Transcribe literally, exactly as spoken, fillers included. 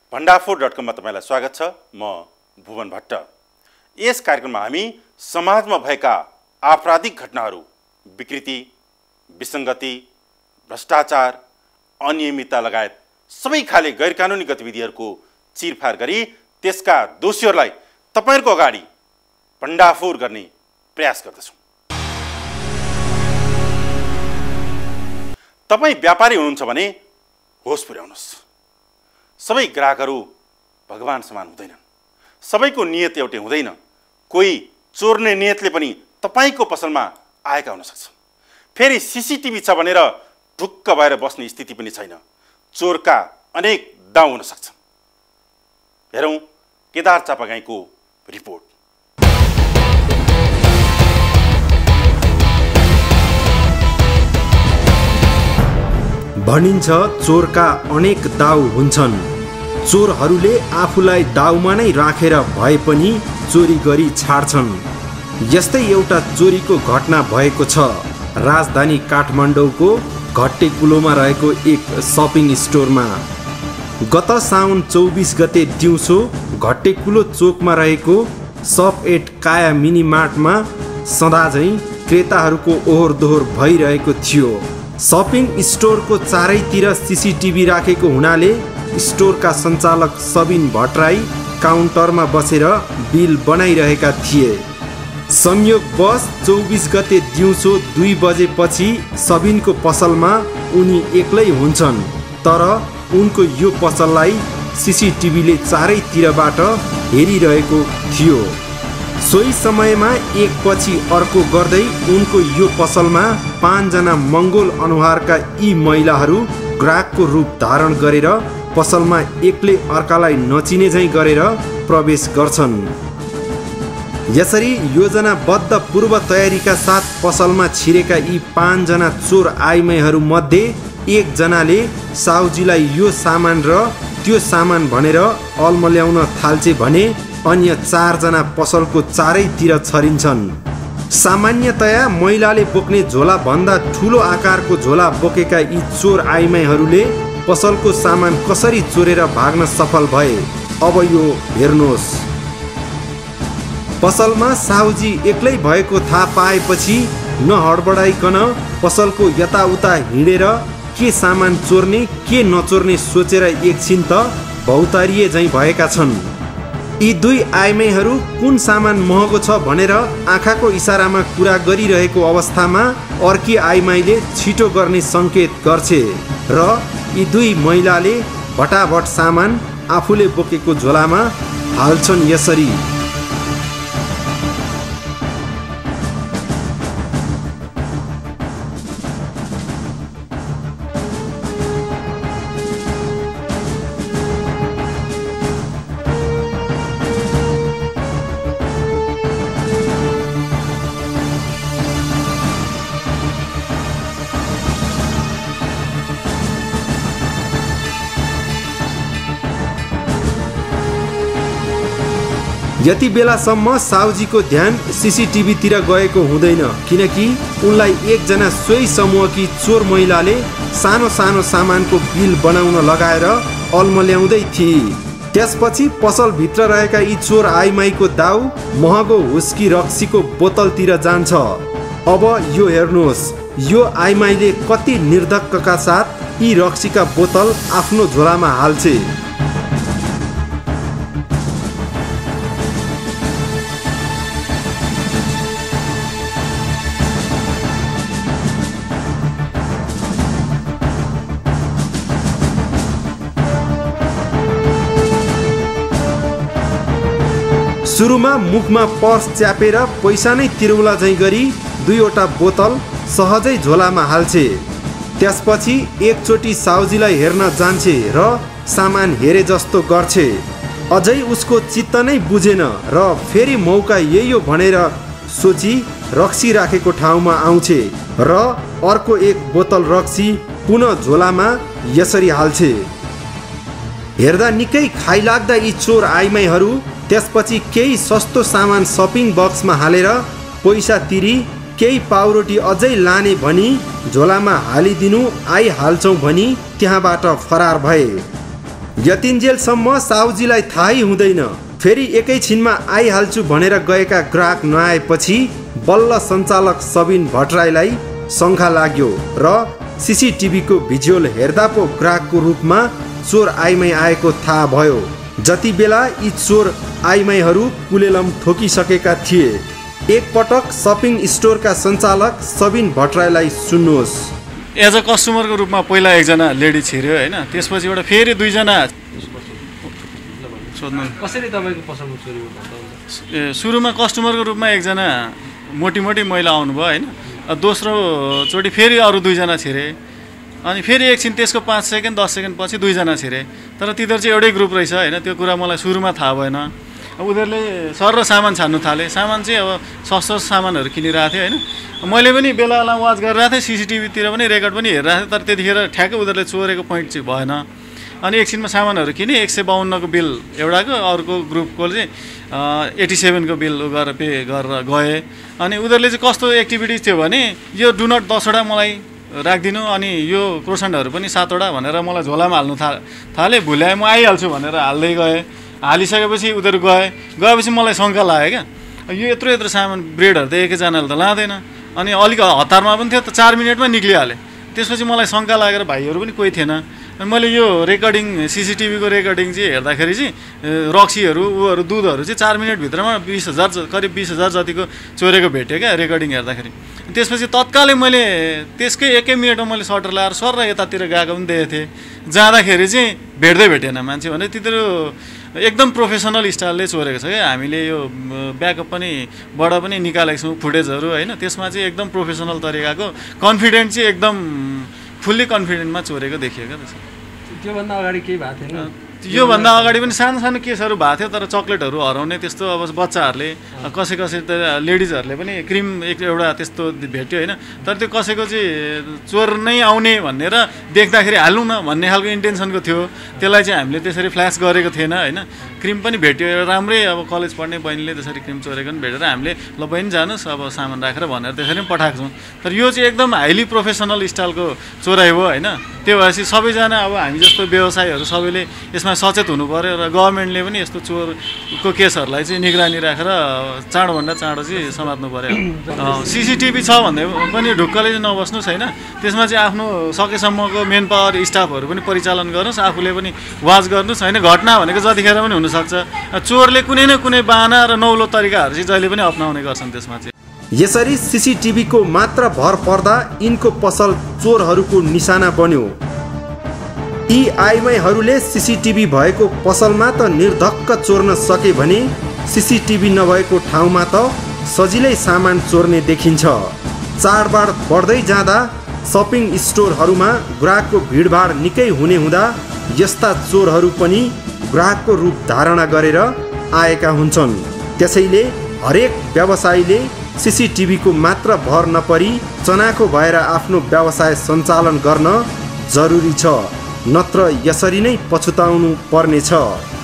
भण्डाफोर dot कममा तपाईलाई स्वागत छ। म भुवन भट्ट। यस कार्यक्रममा हामी समाजमा भएका आपराधिक घटनाहरू, विकृति, विसङ्गति, भ्रष्टाचार, अनियमितता लगायत सबै खाले गैरकानुनी गतिविधिहरूको चिरफार गरी त्यसका दोषीहरूलाई तपाईहरुको अगाडि भण्डाफोर गर्ने प्रयास गर्दछौँ। तपाई व्यापारी हुनुहुन्छ भने होस पुर्याउनुहोस्। सबै ग्राहकहरू भगवान समान हुँदैनन्। सबैको नियत एउटै हुँदैन। कोही चोर्ने नियतले पनि तपाईको पसलमा आएका हुन सक्छन्। फेरि सीसीटीभी छ भनेर ढुक्क भएर बस्ने स्थिति पनि छैन। चोरका अनेक दाउ हुन सक्छन्। हेरौं केदार चापागाईको रिपोर्ट। भनिन्छ चोरका अनेक दाउ हुन्छन्। चोरहरूले आफूलाई दाउमा नै राखेर भए पनि चोरी गरी छाड्छन्। यस्तै एउटा चोरीको घटना भएको छ राजधानी काठमाडौँको घट्टेकुलोमा रहेको एक सपिङ स्टोरमा। गत साउन चौबिस गते दिउँसो घट्टेकुलो चोकमा रहेको सप एट काया मिनी मार्टमा सदाझैँ क्रेताहरूको ओहोर दोहोर भइरहेको थियो। सपिङ स्टोरको चारैतिर सीसीटीभी राखेको हुनाले स्टोरका सञ्चालक सबिन भट्टराई काउन्टरमा बसेर बिल बनाइरहेका थिए। संयोगवश चौबिस गते दिउँसो दुई बजेपछि सबिनको पसलमा उनी एक्लै हुन्छन्। तर उनको यो पसललाई सीसीटीभीले चारैतिरबाट हेरिरहेको थियो। सोही समयमा एक पछि अर्को गर्दै उनको यो पसलमा पाँचजना मङ्गोल अनुहारका यी महिलाहरू ग्राहकको रूप धारण गरेर पसलमा एक्लै अर्कालाई नचिने झैँ गरेर प्रवेश गर्छन्। यसरी योजनाबद्ध पूर्व तयारीका साथ पसलमा छिरेका यी पाँचजना चोर आइमाईहरू मध्ये एकजनाले साउजीलाई यो सामान र त्यो सामान भनेर अल्मल्याउन थाल्छे भने अन्य चारजना पसलको चारैतिर छरिन्छन्। सामान्यतया महिलाले बोक्ने झोला भन्दा ठुलो आकारको झोला बोकेका यी चोर आइमाईहरूले पसलको सामान कसरी चोरेर भाग्न सफल भए अब यो हेर्नुहोस्। पसलमा साहुजी एक्लै भएको थाहा पाएपछि नहडबडाइकन पसलको यताउता हिँडेर के सामान चोर्ने के नचोर्ने सोचेर एकछिन त भौतारिए झैँ भएका छन्। यी दुई आइमाईहरू कुन सामान महँगो छ भनेर आँखाको इसारामा कुरा गरिरहेको अवस्थामा अर्की आइमाईले छिटो गर्ने सङ्केत गर्छे र यी दुई महिलाले भटाभट सामान आफूले बोकेको झोलामा हाल्छन्। यसरी यति बेलासम्म साउजीको ध्यान सीसीटीभीतिर गएको हुँदैन, किनकि उनलाई एकजना सोही समूहकी चोर महिलाले सानो सानो सामानको बिल बनाउन लगाएर अल्मल्याउँदै थिए। त्यसपछि पसलभित्र रहेका यी चोर आइमाईको दाउ महँगो हुस्की रक्सीको बोतलतिर जान्छ। अब यो हेर्नुहोस्, यो आइमाईले कति निर्धक्कका साथ यी रक्सीका बोतल आफ्नो झोलामा हाल्छे। सुरुमा मुखमा पर्स च्यापेर पैसा नै तिरौला झैँ गरी दुईवटा बोतल सहजै झोलामा हाल्छे। त्यसपछि एकचोटि साउजीलाई हेर्न जान्छे र सामान हेरे जस्तो गर्छे। अझै उसको चित्त नै बुझेन र फेरि मौका यही हो भनेर सोची रक्सी राखेको ठाउँमा आउँछे र अर्को एक बोतल रक्सी पुनः झोलामा यसरी हाल्छे। हेर्दा निकै खाइलाग्दा यी चोर आइमाईहरू त्यसपछि केही सस्तो सामान सपिङ बक्समा हालेर पैसा तिरी केही पाउरोटी अझै लाने भनी झोलामा हालिदिनु आइहाल्छौँ भनी त्यहाँबाट फरार भए। यतिन्जेलसम्म साहुजीलाई थाहै हुँदैन। फेरि एकैछिनमा आइहाल्छु भनेर गएका ग्राहक नआएपछि बल्ल सञ्चालक सबिन भट्टराईलाई शङ्का लाग्यो र सिसिटिभीको भिजुअल हेर्दा पो ग्राहकको रूपमा चोर आइमाई आएको थाहा भयो। जति बेला यी चोर आइमाईहरू कुलेलम ठोकिसकेका थिए। एकपटक सपिङ स्टोरका सञ्चालक सबिन भट्टराईलाई सुन्नुहोस्। एज अ कस्टमरको रूपमा पहिला एकजना लेडी छिर्यो होइन, त्यसपछि एउटा फेरि दुईजना सोध्नु कसरी तपाईँको पसलको चोरी भयो? सुरुमा कस्टमरको रूपमा एकजना मोटी मोटी महिला आउनुभयो होइन, दोस्रोचोटि फेरि अरू दुईजना छिरे, अनि फेरि एकछिन त्यसको पाँच सेकेन्ड दस सेकेन्ड पछि दुईजना छिरे। तर तिनीहरू चाहिँ एउटै ग्रुप रहेछ होइन, त्यो कुरा मलाई सुरुमा थाहा भएन। उनीहरूले सर र सामान छान्नु थाले। सामान चाहिँ अब सस्तो सामानहरू किनिरहेको थिएँ होइन। मैले पनि बेला बेला वाच गरिरहेको थिएँ, सिसिटिभीतिर पनि रेकर्ड पनि हेरिरहेको थिएँ। तर त्यतिखेर ठ्याक्कै उनीहरूले चोरेको पोइन्ट चाहिँ भएन। अनि एकछिनमा सामानहरू किने, एक सय बाहन्नको बिल एउटाको, अर्को ग्रुपको चाहिँ एट्टी सेभेनको बिल गरेर पे गरेर गए। अनि उनीहरूले चाहिँ कस्तो एक्टिभिटिज थियो भने यो डु नट दसवटा मलाई राखिदिनु, अनि यो क्रोसेन्टहरू पनि सातवटा भनेर मलाई झोलामा हाल्नु था थाले। भुल्याए म आइहाल्छु भनेर हाल्दै गएँ। हालिसकेपछि उनीहरू गए। गएपछि मलाई शङ्का लाग्यो क्या, यो यत्रो यत्रो सामान ब्रेडहरू त एकैजनाले त लाँदैन। अनि अलिक हतारमा पनि थियो, त चार मिनटमा निक्लिहालेँ। त्यसपछि मलाई शङ्का लागेर भाइहरू पनि कोही थिएन। अनि मैले यो रेकर्डिङ सिसिटिभीको रेकर्डिङ चाहिँ हेर्दाखेरि चाहिँ रक्सीहरू उहरू दुधहरू चाहिँ चार मिनटभित्रमा बिस हजार करिब बिस हजार जतिको चोरेको भेट्यो क्या रेकर्डिङ हेर्दाखेरि। त्यसपछि तत्कालै मैले त्यसकै एकै मिनटमा मैले सटर लगाएर सर र यतातिर गएको पनि देखेको थिएँ। जाँदाखेरि चाहिँ भेट्दै भेटेन मान्छे भने तिनीहरू एकदम प्रोफेसनल स्टाइलले चोरेको छ क्या। हामीले यो ब्याकअप पनि बाट पनि निकालेको छौँ फुटेजहरू होइन, त्यसमा चाहिँ एकदम प्रोफेसनल तरिकाको कन्फिडेन्ट चाहिँ एकदम फुल्ली कन्फिडेन्टमा चोरेको देखियो क्या। त्योभन्दा अगाडि केही भएको थिएन? योभन्दा अगाडि पनि सानो सानो केसहरू भएको थियो, तर चक्लेटहरू हराउने त्यस्तो अब बच्चाहरूले कसै कसै त लेडिजहरूले पनि क्रिम एक एउटा त्यस्तो भेट्यो होइन। तर त्यो कसैको चाहिँ चोर नै आउने भनेर देख्दाखेरि हालौँ न भन्ने खालको इन्टेन्सनको थियो। त्यसलाई चाहिँ हामीले त्यसरी फ्ल्यास गरेको थिएन होइन। क्रिम पनि भेट्यो, राम्रै अब कलेज पढ्ने बहिनीले त्यसरी क्रिम चोरेको पनि भेटेर हामीले ल बहिनी जानुहोस् अब सामान राखेर भनेर त्यसरी पनि पठाएको छौँ। तर यो चाहिँ एकदम हाइली प्रोफेसनल स्टाइलको चोराइ हो होइन। त्यो भएपछि सबैजना अब हामी जस्तो व्यवसायीहरू सबैले यसमा सचेत हुनु पऱ्यो र गभर्मेन्टले पनि यस्तो चोरको केसहरूलाई चाहिँ निगरानी राखेर चाँडोभन्दा चाँडो चाहिँ समात्नु पऱ्यो। सिसिटिभी छ भन्दै पनि ढुक्कले चाहिँ नबस्नुहोस् होइन। त्यसमा चाहिँ आफ्नो सकेसम्मको मेन पावर स्टाफहरू पनि परिचालन गर्नुहोस्, आफूले पनि वाच गर्नुहोस् होइन। घटना भनेको जतिखेर पनि हुनसक्छ। चोरले कुनै न कुनै बाहना र नौलो तरिकाहरू चाहिँ जहिले पनि अप्नाउने गर्छन् त्यसमा चाहिँ। यसरी सिसिटिभीको मात्र भर पर्दा यिनको पसल चोरहरूको निशाना बन्यो। यी आइमाईहरूले सिसिटिभी भएको पसलमा त निर्धक्क चोर्न सके भने सिसिटिभी नभएको ठाउँमा त सजिलै सामान चोर्ने देखिन्छ। चाडबाड बढ्दै जाँदा सपिङ स्टोरहरूमा ग्राहकको भिडभाड निकै हुने हुँदा यस्ता चोरहरू पनि ग्राहकको रूप धारणा गरेर आएका हुन्छन्। त्यसैले हरेक व्यवसायीले सिसिटिभीको मात्र भर नपरी चनाखो भएर आफ्नो व्यवसाय सञ्चालन गर्न जरुरी छ, नत्र यसरी नै पछुताउनु पर्नेछ।